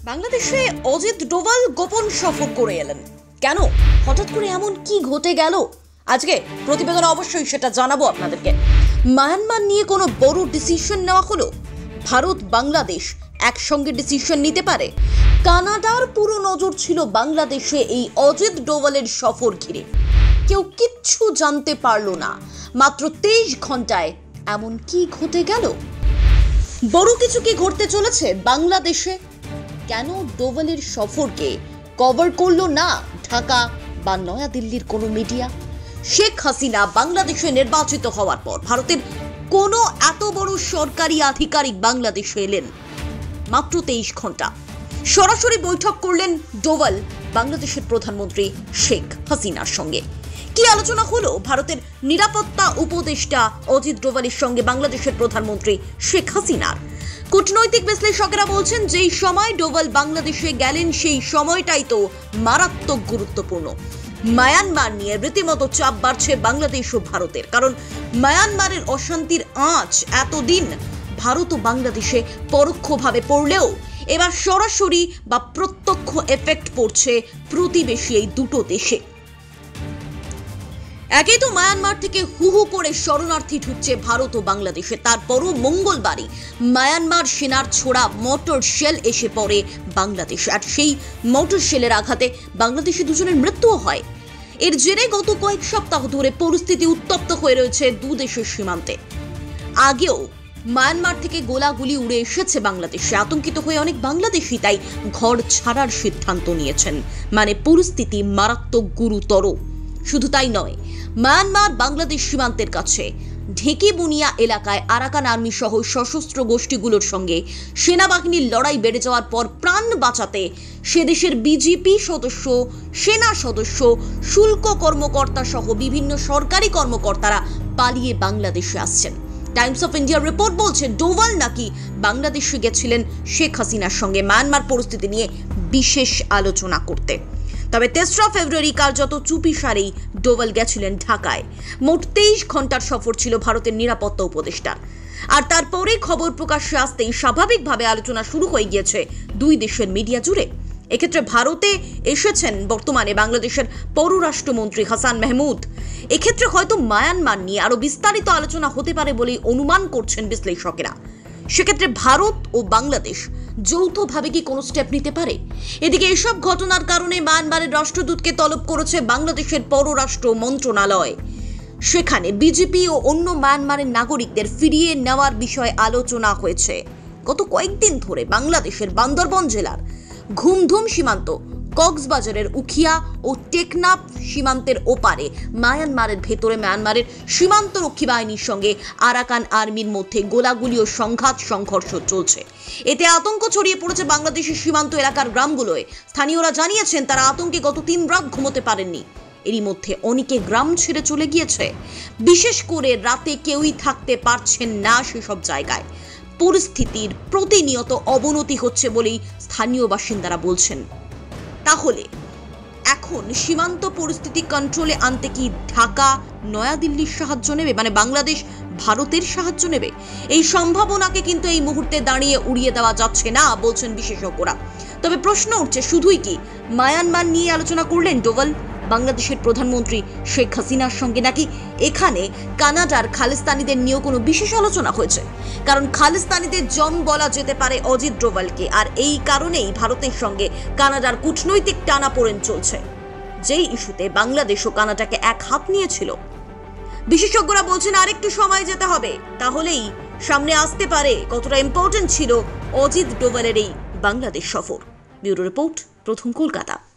বাংলাদেশে অজিত ডোভাল গোপন সফর করে এলেন কেন? হঠাৎ করে এমন কি ঘটে গেল? আজকে প্রতিবেদনে অবশ্যই সেটা জানাবো আপনাদেরকে। মায়ানমার নিয়ে কোনো বড় ডিসিশন নেওয়া হলো? ভারত বাংলাদেশ একসঙ্গে ডিসিশন নিতে পারে? কানাডার পুরো নজর ছিল বাংলাদেশে এই অজিত ডোভালের সফর ঘিরে। কেউ কিচ্ছু জানতে পারলো না। মাত্র 23 ঘন্টায় এমন কি ঘটে গেল? বড় কিছু কি ঘটতে চলেছে বাংলাদেশে? কেন ডোভালের সফরকে কভার করলো না ঢাকা বা নয়াদিল্লির কোনো মিডিয়া? শেখ হাসিনা বাংলাদেশে নির্বাচিত হওয়ার পর ভারতের কোনো এত বড় সরকারি আধিকারিক বাংলাদেশে এলেন মাত্র 23 ঘন্টা। সরাসরি বৈঠক করলেন ডোভাল বাংলাদেশের প্রধানমন্ত্রী শেখ হাসিনার সঙ্গে। কি আলোচনা হলো ভারতের নিরাপত্তা উপদেষ্টা অজিত ডোভালের সঙ্গে বাংলাদেশের প্রধানমন্ত্রী শেখ হাসিনার? কূটনৈতিক বিশ্লেষকেরা বলছেন যেই সময় ডোভাল বাংলাদেশে গেলেন সেই সময়টাই তো মারাত্মক গুরুত্বপূর্ণ। মায়ানমার নিয়ে রীতিমতো চাপ বাড়ছে বাংলাদেশ ও ভারতের, কারণ মায়ানমারের অশান্তির আঁচ এতদিন ভারত ও বাংলাদেশে পরোক্ষভাবে পড়লেও এবার সরাসরি বা প্রত্যক্ষ এফেক্ট পড়ছে প্রতিবেশী এই দুটো দেশে। একেই তো মায়ানমার থেকে হু হু করে শরণার্থী ঢুকছে ভারত ও বাংলাদেশে, তারপরও মঙ্গলবারই মায়ানমার সেনার ছোড়া মোটর শেল এসে পড়ে বাংলাদেশে, আর সেই মোটর শেলের আঘাতে বাংলাদেশে দুজনের মৃত্যুও হয়। এর জেরে গত কয়েক সপ্তাহ ধরে পরিস্থিতি উত্তপ্ত হয়ে রয়েছে দু দেশের সীমান্তে। আগেও মায়ানমার থেকে গোলাগুলি উড়ে এসেছে বাংলাদেশে। আতঙ্কিত হয়ে অনেক বাংলাদেশি তাই ঘর ছাড়ার সিদ্ধান্ত নিয়েছেন। মানে পরিস্থিতি মারাত্মক গুরুতর। শুধু তাই নয়, মায়ানমার বাংলাদেশ সীমান্তের কাছে ঢেকি বুনিয়া এলাকায় আরাকান আর্মি সহ সশস্ত্র গোষ্ঠীগুলোর সঙ্গে সেনাবাহিনীর লড়াই বেড়ে যাওয়ার পর প্রাণ বাঁচাতে সে দেশের বিজেপি সদস্য, সেনা সদস্য, শুল্ক কর্মকর্তা সহ বিভিন্ন সরকারি কর্মকর্তারা পালিয়ে বাংলাদেশে আসছেন। টাইমস অফ ইন্ডিয়ার রিপোর্ট বলছে ডোভাল নাকি বাংলাদেশে গেছিলেন শেখ হাসিনার সঙ্গে মায়ানমার পরিস্থিতি নিয়ে বিশেষ আলোচনা করতে। তবে 3রা ফেব্রুয়ারি কার্যত চুপি সারেই ডোভাল গেছিলেন ঢাকায়। মোট 23 ঘন্টার সফর ছিল ভারতের নিরাপত্তা উপদেষ্টার। আর তারপরে খবর প্রকাশ্যে আসতেই স্বাভাবিকভাবে আলোচনা শুরু হয়ে গিয়েছে দুই দেশের মিডিয়া জুড়ে। এক্ষেত্রে ভারতে এসেছেন বর্তমানে বাংলাদেশের পররাষ্ট্রমন্ত্রী হাসান মাহমুদ। এক্ষেত্রে হয়তো মায়ানমার নিয়ে আরো বিস্তারিত আলোচনা হতে পারে বলে অনুমান করছেন বিশ্লেষকেরা। সেক্ষেত্রে ভারত ও বাংলাদেশ যৌথভাবে কি কোনো স্টেপ নিতে পারে? এদিকে এসব ঘটনার কারণে মায়ানমারের রাষ্ট্রদূতকে তলব করেছে বাংলাদেশের পররাষ্ট্র মন্ত্রণালয়। সেখানে বিজেপি ও অন্য মায়ানমারের নাগরিকদের ফিরিয়ে নেওয়ার বিষয়ে আলোচনা হয়েছে। গত কয়েকদিন ধরে বাংলাদেশের বান্দরবন জেলার ঘুমধুম সীমান্ত, কক্সবাজারের উখিয়া ও টেকনাফ সীমান্তের ওপারে মায়ানমারের ভেতরে মায়ানমারের সীমান্তরক্ষী বাহিনীর সঙ্গে আরাকান আর্মির মধ্যে গোলাগুলি ও সংঘর্ষ চলছে। এতে আতঙ্ক ছড়িয়ে পড়েছে বাংলাদেশের সীমান্ত এলাকার গ্রামগুলোয়। স্থানীয়রা জানিয়েছেন তারা আতঙ্কে গত 3 রাত ঘুমোতে পারেননি। এরই মধ্যে অনেকে গ্রাম ছেড়ে চলে গিয়েছে। বিশেষ করে রাতে কেউই থাকতে পারছেন না সেসব জায়গায়। পরিস্থিতির প্রতিনিয়ত অবনতি হচ্ছে বলেই স্থানীয় বাসিন্দারা বলছেন। তাহলে এখন সীমান্ত পরিস্থিতি কন্ট্রোলে আনতে কি ঢাকা নয়াদিল্লির সাহায্য নেবে? মানে বাংলাদেশ ভারতের সাহায্য নেবে? এই সম্ভাবনাকে কিন্তু এই মুহূর্তে দাঁড়িয়ে উড়িয়ে দেওয়া যাচ্ছে না বলছেন বিশেষজ্ঞরা। তবে প্রশ্ন উঠছে, শুধুই কি মায়ানমার নিয়ে আলোচনা করলেন ডোভাল বাংলাদেশের প্রধানমন্ত্রী শেখ হাসিনার সঙ্গে, নাকি এখানে কানাডার খালিস্তানিদের নিয়েও কোনো বিশেষ আলোচনা হয়েছে? কারণ খালিস্তানিদের জম বলা যেতে পারে অজিত ডোভালকে, আর এই কারণেই ভারতের সঙ্গে কানাডার কূটনৈতিক টানাপোড়েন চলছে, যেই ইস্যুতে বাংলাদেশ ও কানাডাকে এক হাত নিয়েছিল। বিশেষজ্ঞরা বলছেন আরেকটু সময় যেতে হবে, তাহলেই সামনে আসতে পারে কতটা ইম্পর্টেন্ট ছিল অজিত ডোভালের এই বাংলাদেশ সফর। ব্যুরো রিপোর্ট, প্রথম কলকাতা।